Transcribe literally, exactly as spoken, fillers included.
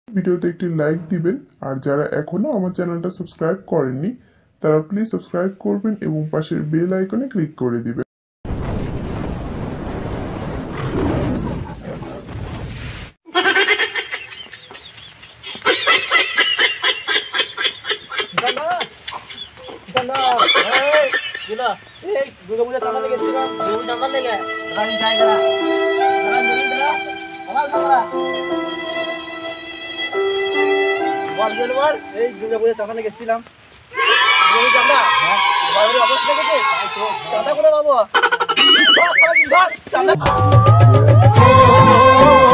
ভিডিওতে একটি লাইক দিবেন, আর যারা এখনো আমার চ্যানেলটা সাবস্ক্রাইব করেননি তারা প্লিজ সাবস্ক্রাইব করবেন এবং পাশের বেল আইকনে ক্লিক করে দিবেন। চাঁদা গেছিলাম চাঁদা করে বাবু চাঁদা